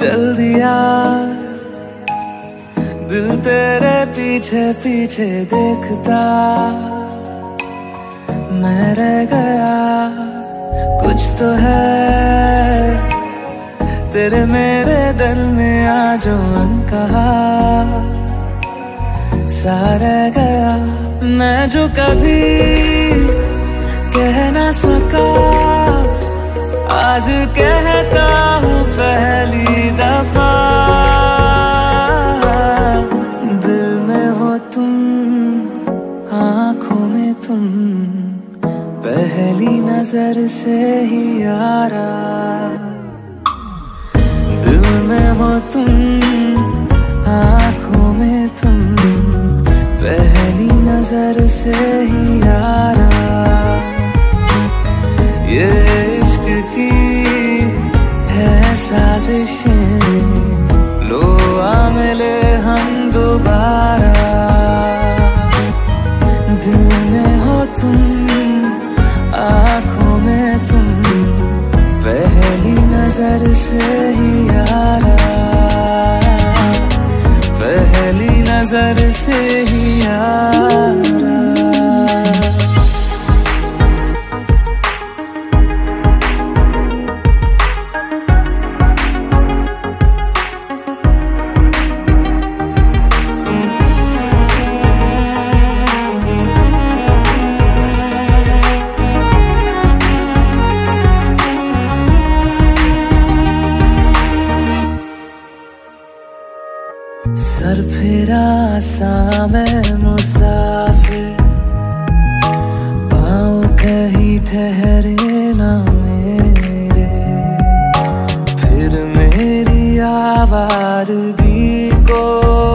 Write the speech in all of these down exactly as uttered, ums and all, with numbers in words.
चल दिया दिल तेरे पीछे पीछे देखता, मैं रह गया कुछ तो है तेरे मेरे दरमिया जो अनकहा सा रह गया। मैं जो कभी कह ना सका आज कहता हूँ पहली दफा, दिल में हो तुम आँखों में तुम पहली नजर से ही यारा, दिल में हो तुम आँखों में तुम पहली नजर से ही यारा। ये इश्क की है साजिशें, लो आ मिले हम दोबारा, दिल में हो तुम आँखों में तुम पहली नजर से ही यारा, पहली नजर से ही यारा। सर फिरा सा मैं मुसाफिर, पाँव कहीं ठहरे ना मेरे, फिर मेरी आवारगी को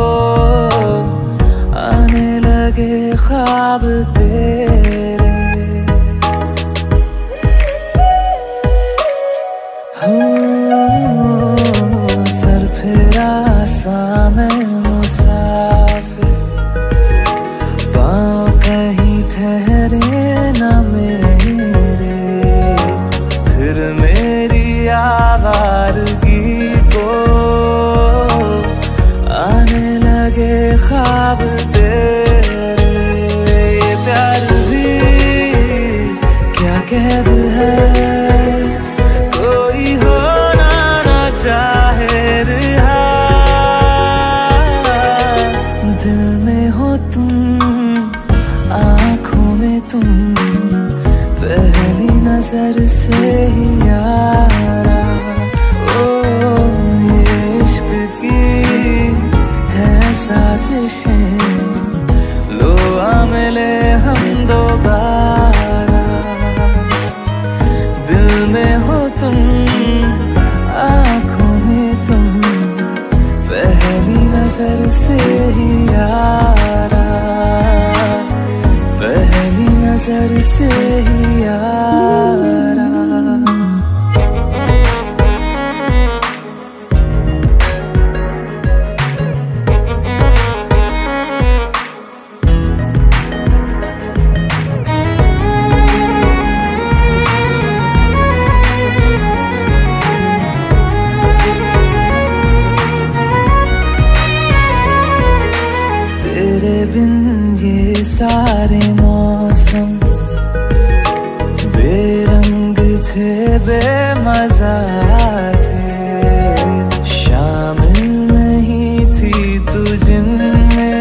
आने लगे ख्वाब तेरे। हो सर फिरा सा मैं मुसाफिर, पाँव कहीं ठहरे ना मेरे, फिर मेरी आवारगी को आने लगे ख्वाब तेरे। ये प्यार भी क्या कैद है, कोई होना ना चाहे रिहा, दिल में हो तुम आँखों में तुम पहली नजर से ही यारा। ओ ये इश्क की है साजिशें, लो आ मिले हम दोबारा, दिल में हो तुम आँखों में तुम पहली नजर से ही यारा, पहली नजर से ही यारा। तेरे बिन ये सारे मौसम बेरंग थे बेमजा थे, शामिल नहीं थी तू जिनमें,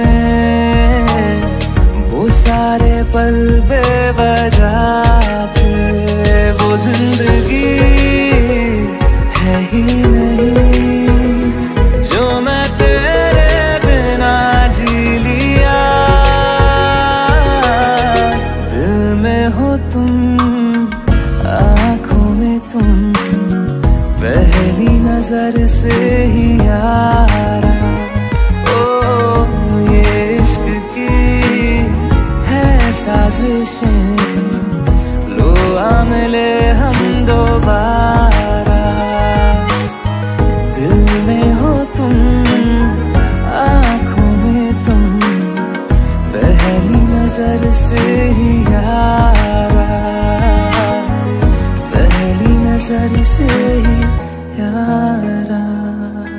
वो सारे पल बेवजह थे, वो जिंदगी है ही नहीं जो मैं तेरे बिना जी लिया, दिल में हो तुम आँखों में तुम पहली नजर से ही यारा। ओ ये इश्क की है साजिशें, लो आ मिले हम दोबारा, दिल में हो तुम आँखों में तुम पहली नजर से ही यारा, पहली नजर से ही यारा।